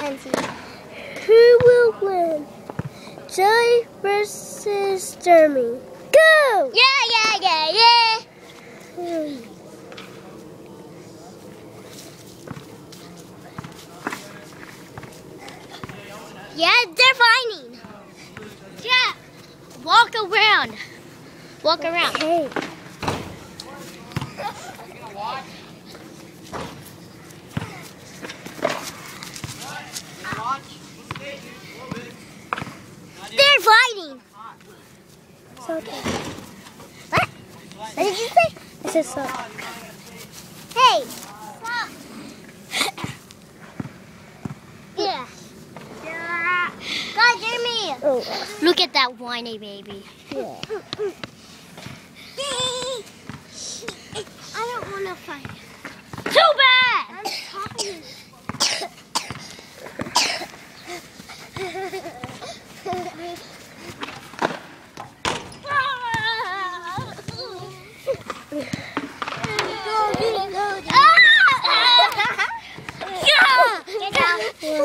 can't see. Who will win? Joey versus Jeremy. Go! Yeah. Yeah, they're fighting. Yeah. Walk around. Walk around. Okay. They're fighting. It's okay. What? What did you say? I said so. Hey. Stop. Yeah. God, Jeremy. Oh, Look at that whiny baby. yeah. I don't want to fight. Too bad. I'm talking. Get down.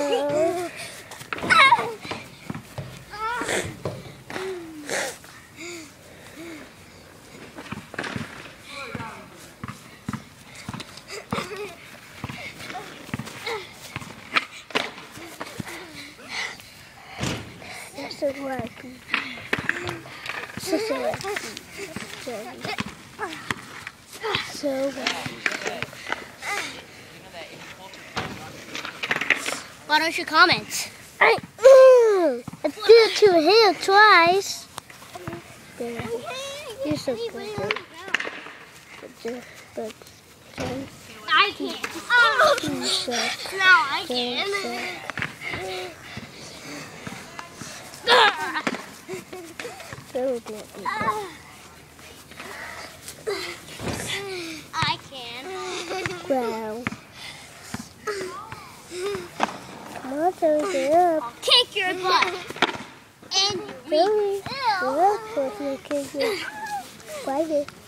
So happy. So happy. So happy. Why don't you comment? I did it to him twice. There. You're so good. But I can't. Oh. No, I can't. I can. Wow. Come on, throw it up. I'll kick your butt. And Really? Well, of course, my kids will fight it.